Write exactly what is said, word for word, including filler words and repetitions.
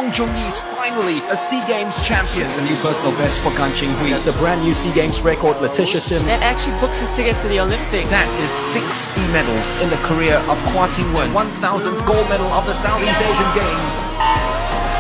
Jung-Yi is finally a SEA Games champion. It's a new personal best for Gan Qinghui. That's a brand new SEA Games record. Letitia Sim. That actually books us ticket to the Olympics. That is sixty medals in the career of Hua Tingwen. one thousandth gold medal of the Southeast Asian Games.